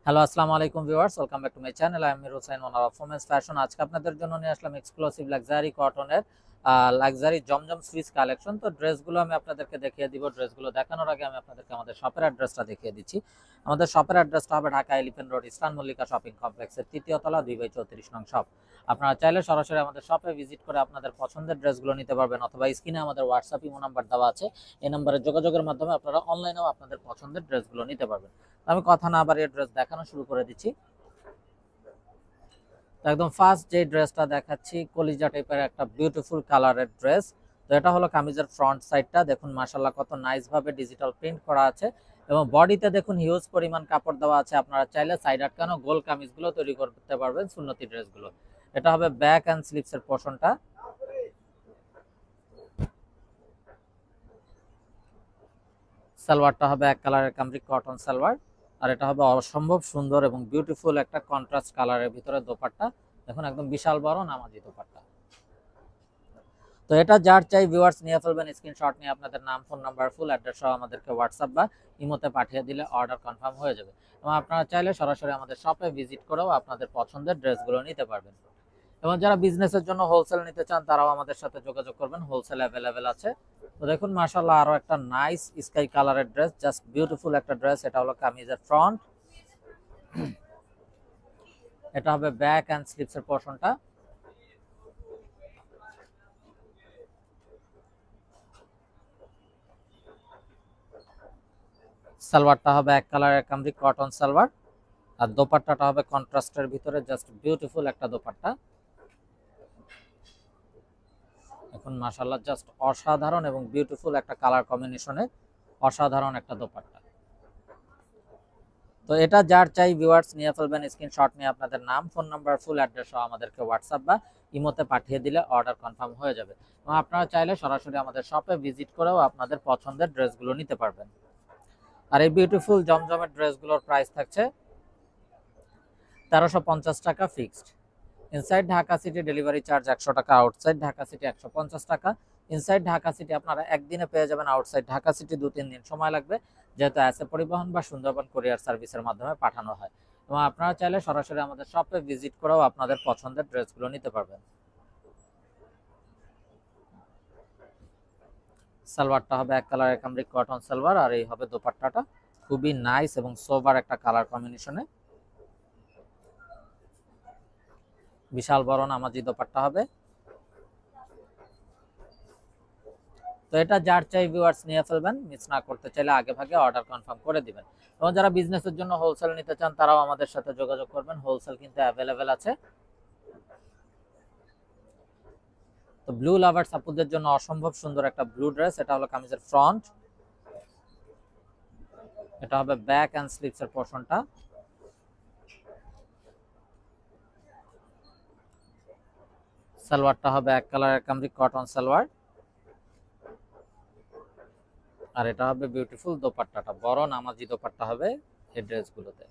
Hello, আসসালামু আলাইকুম viewers, welcome back to my channel. I am Mir Hossain, owner of women's fashion. আজকে আপনাদের জন্য নিয়ে আসলাম এক্সক্লুসিভ লাক্সারি কটনের লাক্সারি জমজম সুইস কালেকশন। তো ড্রেসগুলো আমি আপনাদেরকে দেখিয়ে দিব। ড্রেসগুলো দেখানোর আগে আমি আপনাদেরকে আমাদের শপের অ্যাড্রেসটা দেখিয়ে দিচ্ছি। আমাদের শপের অ্যাড্রেসটা হবে Dhaka Elephant Road, Eastern Mallika shopping কমপ্লেক্সের ৩য় তলা, 2/34 নং শপ। আপনারা চাইলে সরাসরি আমাদের শপে ভিজিট করে আপনাদের পছন্দের ড্রেসগুলো নিতে পারবেন, অথবা স্ক্রিনে আমাদের হোয়াটসঅ্যাপ ইমো নাম্বার দেওয়া আছে। এই নাম্বারে যোগাযোগের মাধ্যমে আপনারা অনলাইনেও আপনাদের পছন্দের ড্রেসগুলো নিতে পারবেন। আমি কথা না বাড়িয়ে ড্রেস দেখানো শুরু করে দিচ্ছি। তো একদম ফার্স্ট যে ড্রেসটা দেখাচ্ছি, কলিজা টাইপের একটা বিউটিফুল কালারের ড্রেস। তো এটা হলো কামিজের ফ্রন্ট সাইডটা, দেখুন মাশাআল্লাহ কত নাইস ভাবে ডিজিটাল প্রিন্ট করা আছে, এবং বডিতে দেখুন হিউজ পরিমাণ কাপড় দেওয়া আছে। আপনারা চাইলে সাইড আটকানো গোল কামিজগুলো তৈরি করতে পারবেন সুন্নতি ড্রেসগুলো। এটা হবে ব্যাক অ্যান্ড স্লিভস এর পোর্শনটা। সালোয়ারটা হবে এক কালারের কামরিক কটন সালোয়ার, আর এটা হবে অসম্ভব সুন্দর এবং বিউটিফুল একটা কন্ট্রাস্ট কালারের ভিতরে দোপাট্টা। দেখুন একদম বিশাল বড় নামাজি দোপাট্টা। তো এটা যার চাই ভিউয়ার্স নিয়ে ফেলবেন, স্ক্রিনশট নিয়ে আপনাদের নাম, ফোন নাম্বার, ফুল অ্যাড্রেস সহ আমাদেরকে হোয়াটসঅ্যাপ বা ইমোতে পাঠিয়ে দিলে অর্ডার কনফার্ম হয়ে যাবে। এবং আপনারা চাইলে সরাসরি আমাদের শপে ভিজিট করেও আপনাদের পছন্দের ড্রেসগুলো নিতে পারবেন। এবং যারা বিজনেসের জন্য হোলসেল নিতে চান তারাও আমাদের সাথে যোগাযোগ করবেন, হোলসেল অ্যাভেলেবেল আছে। তো দেখুন মাশাআল্লাহ আরো একটা নাইস স্কাই কালারের ড্রেস, জাস্ট বিউটিফুল একটা ড্রেস। এটা হলো কামিজের ফ্রন্ট, এটা হবে ব্যাক অ্যান্ড স্লিভস এর পোর্শনটা। সালোয়ারটা হবে এক কালারের কামরিক কটন সালোয়ার, আর দোপাট্টাটা হবে কন্ট্রাস্টের ভিতরে, জাস্ট বিউটিফুল একটা দোপাট্টা। এখন মাশাআল্লাহ জাস্ট অসাধারণ এবং বিউটিফুল একটা কালার কম্বিনেশনে অসাধারণ একটা দোপাট্টা। তো এটা যার চাই ভিউয়ার্স নিয়ে ফেলবেন, স্ক্রিনশট নিয়ে আপনাদের নাম, ফোন নাম্বার, ফুল অ্যাড্রেস সহ আমাদেরকে হোয়াটসঅ্যাপ বা ইমোতে পাঠিয়ে দিলে অর্ডার কনফার্ম হয়ে যাবে। এবং আপনারা চাইলে সরাসরি আমাদের শপে ভিজিট করেও আপনাদের পছন্দের ড্রেসগুলো নিতে পারবেন। আর এই বিউটিফুল জমজমের ড্রেসগুলোর প্রাইস থাকছে 1350 টাকা fixed. Inside Dhaka city delivery charge 100 টাকা, আউটসাইড ঢাকা সিটি 150 টাকা। ইনসাইড ঢাকা সিটি আপনারা একদিনে পেয়ে যাবেন, আউটসাইড ঢাকা সিটি 2-3 দিন সময় লাগবে, যেহেতু অ্যাসে পরিবহন বা সুন্দরবন কুরিয়ার সার্ভিসের মাধ্যমে পাঠানো হয়। এবং আপনারা চাইলে সরাসরি আমাদের শপে ভিজিট করেও আপনাদের পছন্দের ড্রেসগুলো নিতে পারবেন। সালোয়ারটা হবে এক কালারের কামরিক কটন সালোয়ার, আর এই হবে দোপাট্টাটা, খুবই নাইস এবং সোবার একটা কালার কম্বিনেশনে বিশাল বড় নামাজি দোপাট্টা হবে। তো এটা যার চাই ভিউয়ার্স নিয়ে ফেলবেন, মিস না করতে চাইলে আগে ভাগে অর্ডার কনফার্ম করে দিবেন। এবং যারা বিজনেসের জন্য হোলসেল নিতে চান তারাও আমাদের সাথে যোগাযোগ করবেন, হোলসেল কিন্তু অ্যাভেলেবেল আছে। তো ব্লু লাভার সাপুদের জন্য অসম্ভব সুন্দর একটা ব্লু ড্রেস। এটা হলো কামিজের ফ্রন্ট, এটা হবে ব্যাক অ্যান্ড স্লিভস এর পোর্শনটা। সালোয়ারটা হবে এক কালারের কামরিক কটন সালোয়ার, আর এটা হবে বিউটিফুল দোপাট্টাটা, বড় নামাজি দোপাট্টা হবে এই ড্রেসগুলোতে।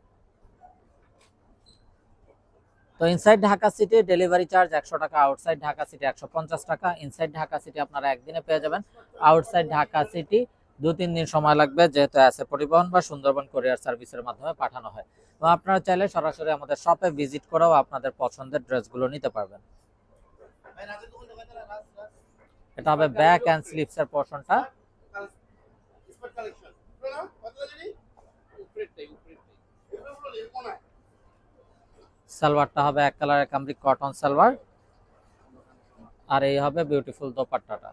তো inside Dhaka city delivery charge 100 টাকা, আউটসাইড ঢাকা সিটি 150 টাকা। ইনসাইড ঢাকা সিটি আপনারা একদিনে পেয়ে যাবেন, আউটসাইড ঢাকা সিটি 2-3 দিন সময় লাগবে, যেহেতু অ্যাসে পরিবহন বা সুন্দরবন কুরিয়ার সার্ভিসের মাধ্যমে পাঠানো হয়। এবং আপনারা চাইলে সরাসরি আমাদের শপে ভিজিট করেও আপনাদের পছন্দের ড্রেসগুলো নিতে পারবেন। এটা হবে ব্যাক অ্যান্ড স্লিভস এর পোর্শনটা। সালোয়ারটা হবে এক কালারের কামরিক কটন সালোয়ার, আর এই হবে বিউটিফুল দোপাট্টাটা।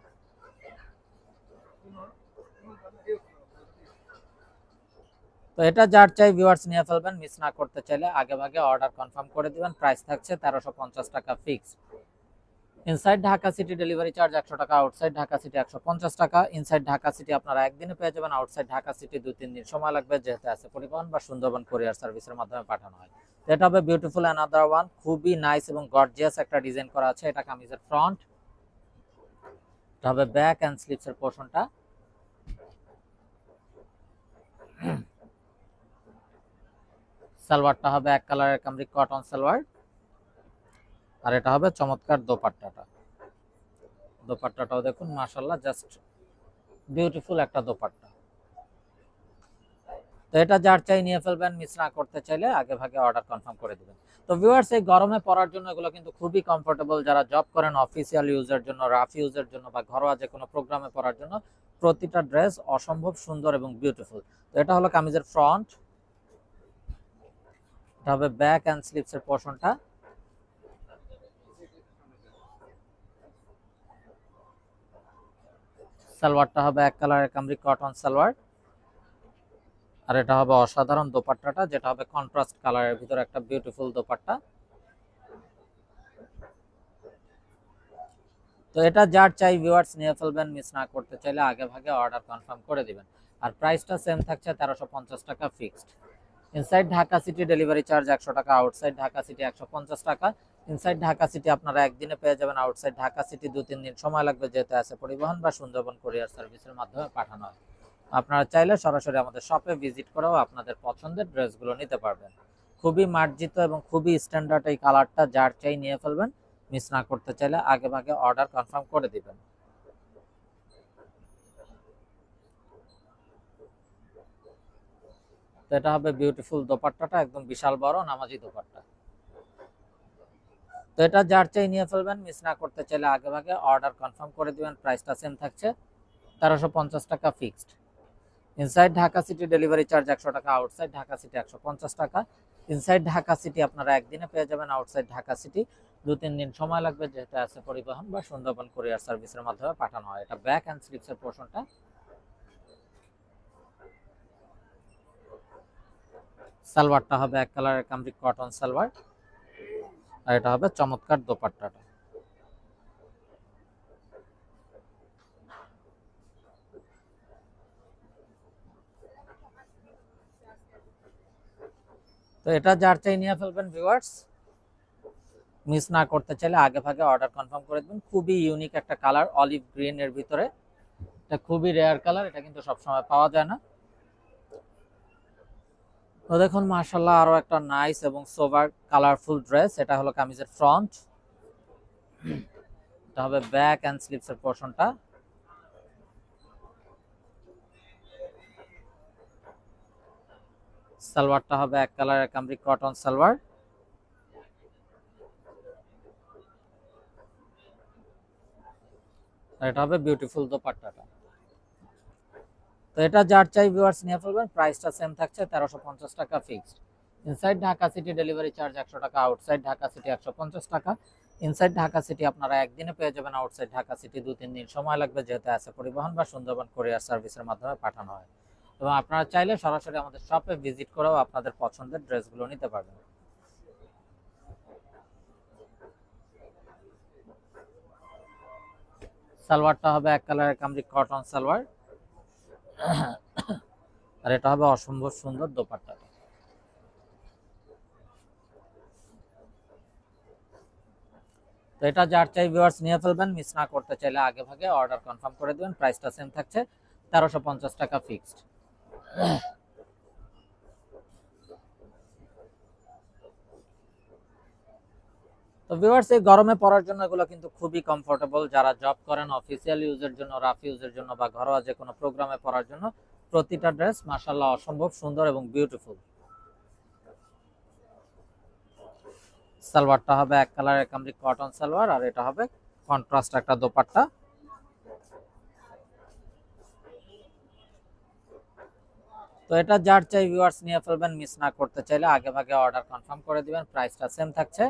তো এটা যার চাই ভিউয়ার্স নিয়ে ফেলবেন, মিস না করতে চাইলে আগে ভাগে অর্ডার কনফার্ম করে দিবেন। প্রাইস থাকছে 1350 টাকা fixed. Inside Dhaka city delivery charge 100 টাকা, আউটসাইড ঢাকা সিটি 150 টাকা। ইনসাইড ঢাকা সিটি আপনারা একদিনে পেয়ে যাবেন, আউটসাইড ঢাকা সিটি 2-3 দিন সময় লাগবে, যেহেতু আছে পরিবহন বা সুন্দরবন কুরিয়ার সার্ভিসের মাধ্যমে পাঠানো হয়। তো এটা হবে বিউটিফুল অ্যানাদার ওয়ান, খুবই নাইস এবং গর্জিয়াস একটা ডিজাইন করা আছে। এটা কামিজের ফ্রন্ট, এটা হবে ব্যাক অ্যান্ড স্লিভস এর পোর্শনটা। সালোয়ারটা হবে এক কালারের কামরিক কটন সালোয়ার, আর এটা হবে চমৎকার দোপাট্টাটা। দোপাট্টাটাও দেখুন মাশাআল্লাহ জাস্ট বিউটিফুল একটা দোপাট্টা। তো এটা যার চাই নিয়ে ফেলবেন, মিস না করতে চাইলে আগে ভাগে অর্ডার কনফার্ম করে দিবেন। তো ভিউয়ার্স, এই গরমে পরার জন্য এগুলো কিন্তু খুবই কমফোর্টেবল। যারা জব করেন, অফিসিয়াল ইউজের জন্য, রাফ ইউজের জন্য বা ঘরোয়া যে কোনো প্রোগ্রামে পরার জন্য প্রতিটা ড্রেস অসম্ভব সুন্দর এবং বিউটিফুল। তো এটা হলো কামিজের ফ্রন্ট, এটা হবে ব্যাক অ্যান্ড স্লিভসের পোর্শনটা। সালোয়ারটা হবে এক কালারের কামরিক কটন সালোয়ার, আর এটা হবে অসাধারণ দোপাট্টাটা, যেটা হবে কন্ট্রাস্ট কালারের ভিতরে একটা বিউটিফুল দোপাট্টা। তো এটা যার চাই ভিউয়ার্স নিয়ে ফেলবেন, মিস না করতে চাইলে আগে ভাগে অর্ডার কনফার্ম করে দিবেন। আর প্রাইসটা সেম থাকছে 1350 টাকা fixed. Inside Dhaka city delivery charge 100 টাকা, আউটসাইড ঢাকা সিটি 150 টাকা। ইনসাইড ঢাকা সিটি আপনারা একদিনে পেয়ে যাবেন, আউটসাইড ঢাকা সিটি 2-3 দিন সময় লাগবে, যেতে আছে পরিবহন বা সুন্দরবন কুরিয়ার সার্ভিসের মাধ্যমে পাঠানো হয়। আপনারা চাইলে সরাসরি আমাদের শপে ভিজিট করেও আপনাদের পছন্দের ড্রেসগুলো নিতে পারবেন। খুবই মার্জিত এবং খুবই স্ট্যান্ডার্ড এই কালারটা, যার চাই নিয়ে ফেলবেন, মিস না করতে চাইলে আগে ভাগে অর্ডার কনফার্ম করে দিবেন। তো এটা হবে বিউটিফুল দোপাট্টাটা, একদম বিশাল বড় নামাজি দোপাট্টা। তো এটা যার চাই নিয়ে ফেলবেন, মিস না করতে চাইলে আগে ভাগে অর্ডার কনফার্ম করে দিবেন। প্রাইসটা সেম থাকছে 1350 টাকা fixed. Inside Dhaka city delivery charge 100 টাকা, আউটসাইড ঢাকা সিটি 150 টাকা। ইনসাইড ঢাকা সিটি আপনারা একদিনে পেয়ে যাবেন, আউটসাইড ঢাকা সিটি 2-3 দিন সময় লাগবে, যেটা আছে পরিবহন বা সুন্দরবন কুরিয়ার সার্ভিসের মাধ্যমে পাঠানো হয়। এটা ব্যাক অ্যান্ড স্লিভসের পোর্শনটা। সালোয়ারটা হবে এক কালারের কামরিক কটন সালোয়ার, আর এটা হবে চমৎকার দোপাট্টাটা। তো এটা যার চাই নিয়ে ফেলবেন ভিউয়ার্স, মিস না করতে চাইলে আগে ভাগে অর্ডার কনফার্ম করে দেবেন। খুবই ইউনিক একটা কালার, অলিভ গ্রিন এর ভিতরে, এটা খুবই রেয়ার কালার, এটা কিন্তু সবসময় পাওয়া যায় না। তো দেখুন মাশাআল্লাহ, আরো একটা নাইস এবং সোবার কালারফুল ড্রেস। এটা হলো কামিজের ফ্রন্ট, এটা হবে ব্যাক এন্ড স্লিভস এর পোর্শনটা। সালোয়ারটা হবে এক কালারের কামরিক কটন সালোয়ার, আর এটা হবে বিউটিফুল দোপাট্টাটা। তো এটা যার চাই ভিউয়ার্স নিয়ে ফেলবেন, প্রাইসটা সেম থাকছে 1350 টাকা fixed. Inside Dhaka city delivery charge 100 টাকা, আউটসাইড ঢাকা সিটি 150 টাকা। ইনসাইড ঢাকা সিটি আপনারা একদিনে পেয়ে যাবেন, আউটসাইড ঢাকা সিটি 2-3 দিন সময় লাগবে, যেহেতু আছে পরিবহন বা সুন্দরবন কুরিয়ার সার্ভিসের মাধ্যমে পাঠানো হয়। এবং আপনারা চাইলে সরাসরি আমাদের শপে ভিজিট করেও আপনাদের পছন্দের ড্রেসগুলো নিতে পারবেন। সালোয়ারটা হবে এক কালারের কামরিক কটন সালোয়ার, আর এটা হবে অসম্ভব সুন্দর দোপাট্টা। তো এটা যার চাই ভিউয়ার্স নিয়ে ফেলবেন, মিস না করতে চাইলে আগে ভাগে অর্ডার কনফার্ম করে দিবেন। প্রাইসটা সেম থাকছে 1350 টাকা ফিক্সড। তো ভিউয়ার্স, এই গরমে পরার জন্য এগুলো কিন্তু খুবই কমফোর্টেবল। যারা জব করেন, অফিসিয়াল ইউজের জন্য, রাফ ইউজের জন্য বা ঘরোয়া যে কোনো প্রোগ্রামে পরার জন্য প্রতিটা ড্রেস মাশাআল্লাহ অসম্ভব সুন্দর এবং বিউটিফুল। সালোয়ারটা হবে এক কালারের কামরিক কটন সালোয়ার, আর এটা হবে কন্ট্রাস্ট একটা দোপাট্টা। তো এটা যার চাই ভিউয়ার্স নিয়ে ফেলবেন, মিস না করতে চাইলে আগে ভাগে অর্ডার কনফার্ম করে দিবেন। প্রাইসটা সেম থাকছে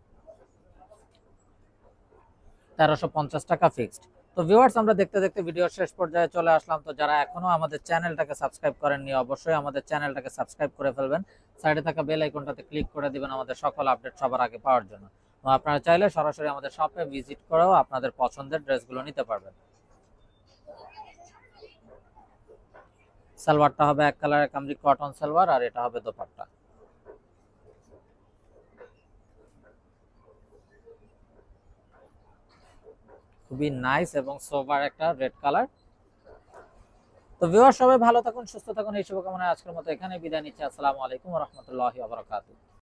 1350 টাকা ফিক্সড। তো ভিউয়ার্স, আমরা দেখতে দেখতে ভিডিওর শেষ পর্যায়ে চলে আসলাম। তো যারা এখনো আমাদের চ্যানেলটাকে সাবস্ক্রাইব করেননি, অবশ্যই আমাদের চ্যানেলটাকে সাবস্ক্রাইব করে ফেলবেন। সাইডে থাকা বেল আইকনটাতে ক্লিক করে দিবেন আমাদের সকল আপডেট সবার আগে পাওয়ার জন্য। আপনারা চাইলে সরাসরি আমাদের শপে ভিজিট করেও আপনাদের পছন্দের ড্রেসগুলো নিতে পারবেন। সালোয়ারটা হবে এক কালারের কামরিক কটন সালোয়ার, আর এটা হবে দোপাট্টা। খুবই নাইস এবং সোবার একটা রেড কালার। তো ভিউয়ার, সবাই ভালো থাকুন, সুস্থ থাকুন, এই শুভকামনায় আজকের মতো এখানে বিদায় নিচ্ছি। আসসালামু আলাইকুম ওয়া রাহমাতুল্লাহি ওয়া বারাকাতুহু।